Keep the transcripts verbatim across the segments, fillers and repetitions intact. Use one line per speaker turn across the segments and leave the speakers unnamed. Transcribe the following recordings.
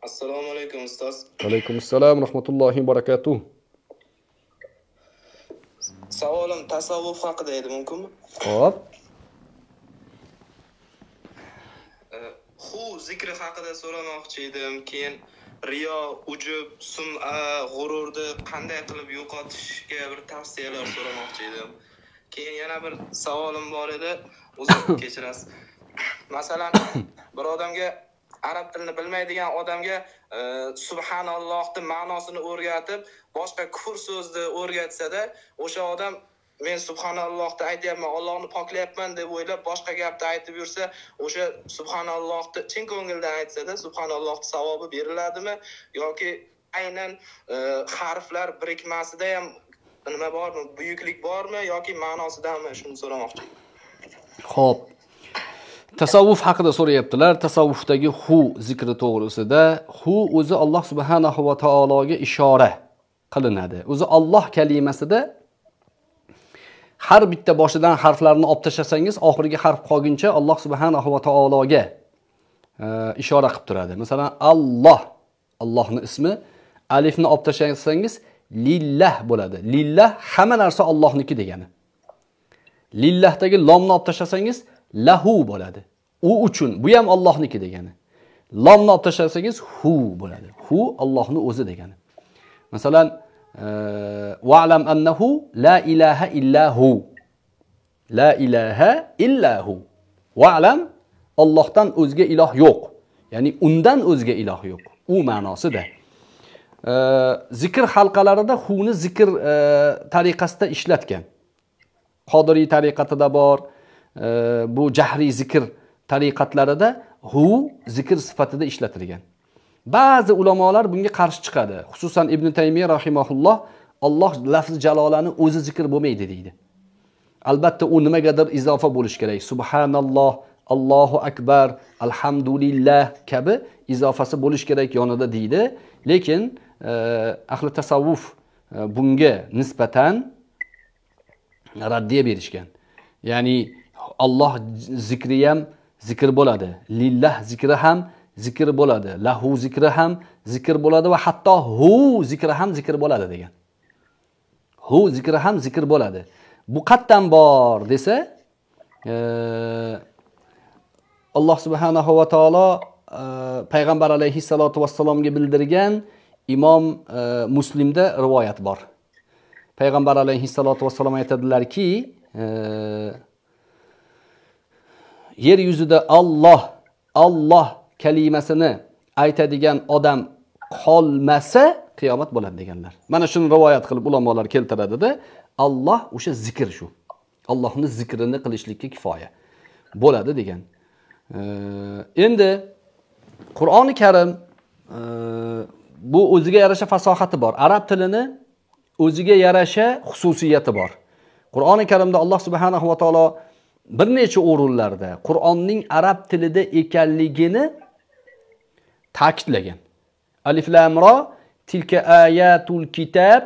Assalomu alaykum ustoz.
Alaykum assalom rahmatullohi va barakatuh.
Savolim tasavvuf haqida edi, mumkinmi?
Xo'p.
Hu zikri haqida so'ramoqchi edim. Keyin riyo, ujub, sum'a, g'ururni qanday qilib yo'qotishga bir tavsiyalar so'ramoqchi edim. Keyin yana bir savolim bor edi. O'zim kechirasiz. Masalan, bir odamga arab tilini bilmaydigan odamga e, subhanallohning ma'nosini o'rgatib, boshqa kufr so'zni o'rgatsa-da, o'sha odam men subhanallohni aytyapman, Allohni poklayapman deb o'ylab boshqa gapni aytib yursa, o'sha subhanallohni chin ko'ngildan aytsa-da, subhanallohning savobi beriladimi yoki aynan e, harflar birikmasida ham nima bormi, buyuklik bormi yoki ma'nosidami, shuni so'ramoqchi.
Xo'p. Tasavvuf haqida so'rayaptilar. Tasavvufdagi hu zikri to'g'risida hu o'zi Alloh subhanahu va taologa ishora qilinadi. O'zi Alloh kalimasida har bitta boshidan harflarni olib tashlasangiz, oxirgi harf qolguncha Alloh subhanahu va taologa e, ishora qilib turadi. Masalan, Alloh, Allohning ismi, alifni olib tashlasangiz lillah bo'ladi. Lillah hamma narsa Allohniki degani. Lillahdagi lomni olib tashlasangiz lahu bo'ladi. U uchun, bu ham Allohniki degani. Lomni olib tashlasangiz hu bo'ladi. Hu Allohning o'zi degani. Masalan, wa'lam annahu la ilaha illa hu. La ilaha illa hu. Wa'lam, Allohdan o'zga iloh yo'q. Ya'ni undan o'zga iloh yo'q. U ma'nosida. Zikr halqalarida huni zikr tariqasida ishlatgan. Qodiriy tariqatida bor, bu jahriy zikr tariqatlarida hu zikr sifatida ishlatilgan. Ba'zi ulamolar bunga qarshi chiqadi. Xususan Ibn Taymiyya rahimahulloh Alloh lafzi jalolani o'zi zikr bo'lmaydi deydi. Albatta u nimagadir izofa bo'lish kerak. Subhanalloh, Allohu akbar, alhamdulillah kabi izofasi bo'lish kerak yonida deydi. Lekin e, ahli tasavvuf e, bunga nisbatan raddiya berishgan. Ya'ni Alloh zikri ham zikr bo'ladi. Lillah zikri ham zikr bo'ladi. Lahu zikri ham zikr bo'ladi va hatto hu zikri ham zikr bo'ladi degan. Hu zikri ham zikr bo'ladi. Bu qatdan bor desa, e, Alloh subhanahu va taolo e, payg'ambar alayhissalatu vassalomga bildirgan Imom e, Muslimda rivoyat bor. Payg'ambar alayhissalatu vassalom aytadilarki, e, yer yuzida Alloh, Alloh kalimasini aytadigan odam qolmasa qiyomat bo'ladi deganlar. Mana shuni rivoyat qilib ulamolar keltiradi-da, Alloh o'sha zikr shu. Allohning zikrini qilishlikka kifoya bo'ladi degan. E, endi Qur'oni Karim e, bu o'ziga yarasha fasohati bor. Arab tilini o'ziga yarasha xususiyati bor. Qur'oni Karimda Alloh subhanahu va taolo bir necha o'rinlarda Qur'onning arab tilida ekanligini ta'kidlagan. Alif lam ra tilka ayatul kitab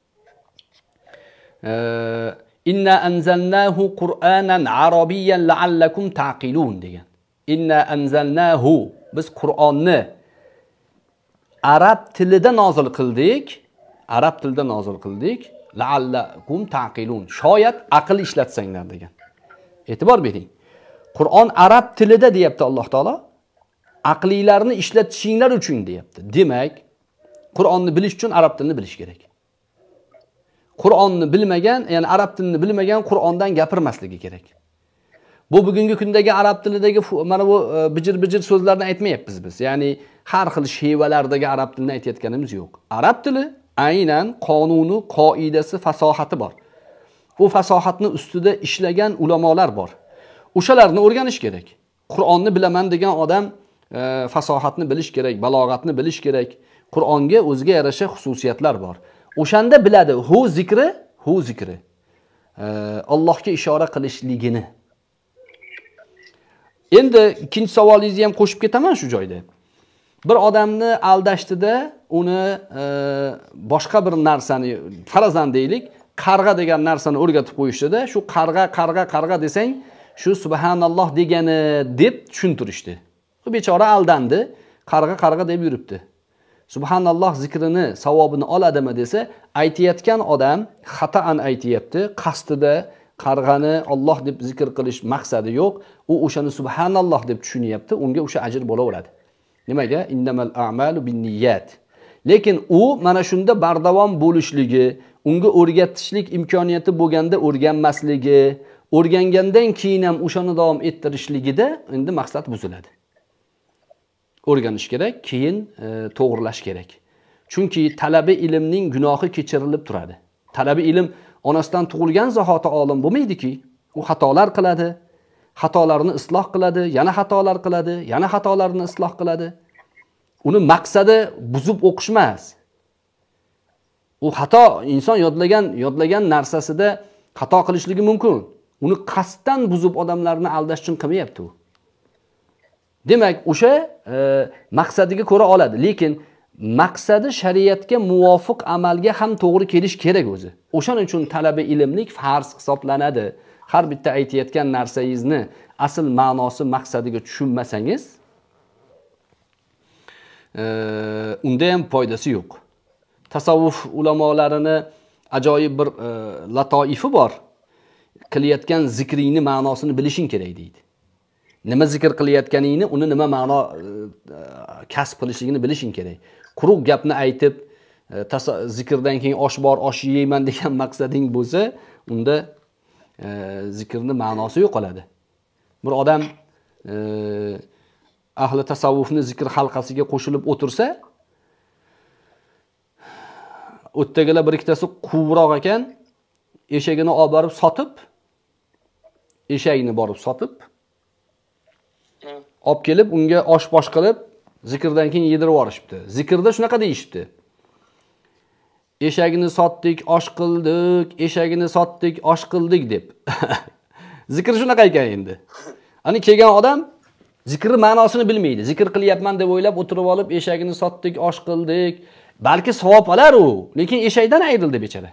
inna anzalnahu Qur'anan arabiyyan la'allakum taqilun degan. Inna anzalnahu, biz Qur'onni arab tilida nozil qildik. Arab tilida nozil qildik. La'allakum taqilun. Shoyat aql ishlatsanglar degan. E'tibor bering. Qur'on arab tilida deyapti Alloh taolo. Aqlilarni ishlatishinglar uchun deyapti. Demak, Qur'onni bilish uchun arab tilini bilish kerak. Qur'onni bilmagan, ya'ni arab tilini bilmagan Qur'ondan gapirmasligi kerak. Bu bugungi kundagi arab tilidagi mana bu bijir-bijir so'zlarni aytmayapmiz biz. Ya'ni har xil shevalardagi arab tilini aytayotganimiz yo'q. Arab tili aynan qonuni, qoidasi, fasohati bor. Bu fasohatni ustida ishlagan ulamolar bor. O'shalarni o'rganish kerak. Qur'onni bilaman degan odam e, fasohatni bilish kerak, balog'atni bilish kerak. Qur'onga o'ziga yarasha xususiyatlar bor. O'shanda biladi hu zikri, hu zikri. E, Allohga ishora qilishligini. Endi ikkinchi savolingizni ham qo'shib ketaman shu joyda. Bir odamni aldashdida uni e, boshqa bir narsani, farazan deylik, qarg'a degan narsani o'rgatib qo'yishdi-da, shu qarg'a, qarg'a, qarg'a desang, shu subhanalloh degani deb tushuntirishdi. Bu bechora aldandi, qarg'a, qarg'a deb yuribdi. subhanalloh zikrini savobini oladimi desa, aytayotgan odam xatoan aytayapti, qasdida qarg'ani Alloh deb zikr qilish maqsadi yo'q, u o'shani subhanalloh deb tushunyapti, unga o'sha ajr bo'laveradi. Nimaga? Innamal a'malu binniyat. Lekin u mana shunda bardavom bo'lishligi, unga o'rgatishlik imkoniyati bo'lganda o'rganmasligi, o'rgangandan keyin ham o'shani davom ettirishligida endi maqsad buziladi. O'rganish kerak, keyin e, to'g'rilash kerak. Chunki talabi ilmning gunohi kechirilib turadi. Talabi ilm onasidan tug'ilgan zahoti olim bo'lmaydi-ki, u xatolar qiladi, xatolarni isloh qiladi, yana xatolar qiladi, yana xatolarni isloh qiladi. Uni maqsadi buzib o'qish emas. U xato inson yodlagan, yodlagan narsasida xato qilishligi mumkin. Uni qasddan buzib odamlarni aldash uchun qilmayapti u. Demak, o'sha e, maqsadiga ko'ra oladi, lekin maqsadi shariatga muvofiq amalga ham to'g'ri kelish kerak o'zi. O'shaning uchun talabi ilmlik farz hisoblanadi. Har bitta aytayotgan narsangizni asl ma'nosi, maqsadiga tushunmasangiz, e, unda ham foydasi yo'q. Tasavvuf ulamolarini ajoyib bir e, latoifi bor. Qilayotgan zikringni ma'nosini bilishing kerak deydi. Nima zikr qilayotganingni, uni nima ma'no e, kasb qilishligini bilishing kerak. Quruq gapni aytib, e, zikrdan keyin osh bor, osh yeyman degan maqsading bo'lsa, unda e, zikrni ma'nosi yo'qoladi. Bir odam e, ahli tasavvufni zikr halqasiga qo'shilib o'tirsa, o'tdagilar bir ikkitasi quvroq ekan, eshagini olib borib sotib, eshagini borib sotib, olib kelib unga osh-posh qilib, zikrdan keyin yedirib yuborishibdi. Zikrda shunaqa deyishibdi. Eshagini sotdik, osh qildik, eshagini sotdik, osh qildik deb. Zikr shunaqa ekan endi. Ani kelgan odam zikr ma'nosini bilmaydi. Zikr qilyapman deb o'ylab o'tirib olib, eshagini sotdik, osh qildik. Balki savob olar u, lekin eshakdan ayrildi bechara.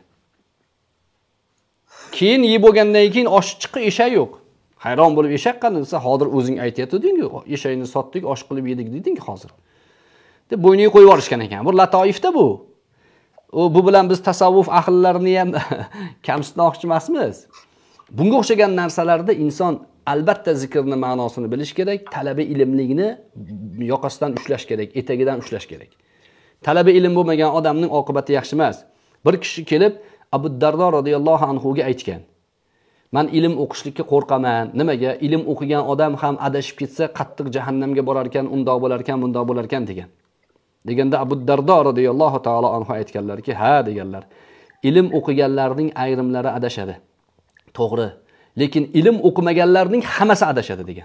Keyin yeb bo'lgandan keyin osh chiqi eshak yo'q. Hayron bo'lib eshak qani desa, hozir o'zing aytayotding-ku, eshakni sotdik, osh qilib yedik deding hozir. Deb bo'yniga qo'yib yuborishgan ekan. Bu latoifda bu. O bu bilan biz tasavvuf ahllarini ham kamsitmoqchi emasmiz. Bunga o'xshagan narsalarda inson albatta zikrni ma'nosini bilish kerak, talabi ilmligini yoqasidan ushlash kerak, etagidan ushlash kerak. Talabi ilm bo'lmagan odamning oqibati yaxshi emas. Bir kishi kelib Abu Dardo radhiyallohu anhu ga aytgan. Men ilm o'qishlikka qo'rqaman. Nimaga? Ilm o'qigan odam ham adashib ketsa, qattiq jahannamga borar ekan, undoq bo'lar ekan, bundoq bo'lar ekan degan. Deganda Abu Dardo radhiyallohu taolo anhu aytganlarki, ha deganlar. Ilm o'qiganlarning ayrimlari adashadi. To'g'ri. Lekin ilm o'qimaganlarning hammasi adashadi degan.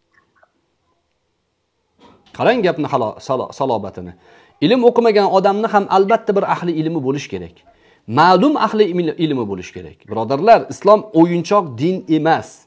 Qarang gapni salobatini. Ilm o'qimagan odamni ham albatta bir ahli ilmi bo'lish kerak. Ma'lum ahli ilmi bo'lish kerak. Birodarlar, islom o'yinchoq din emas.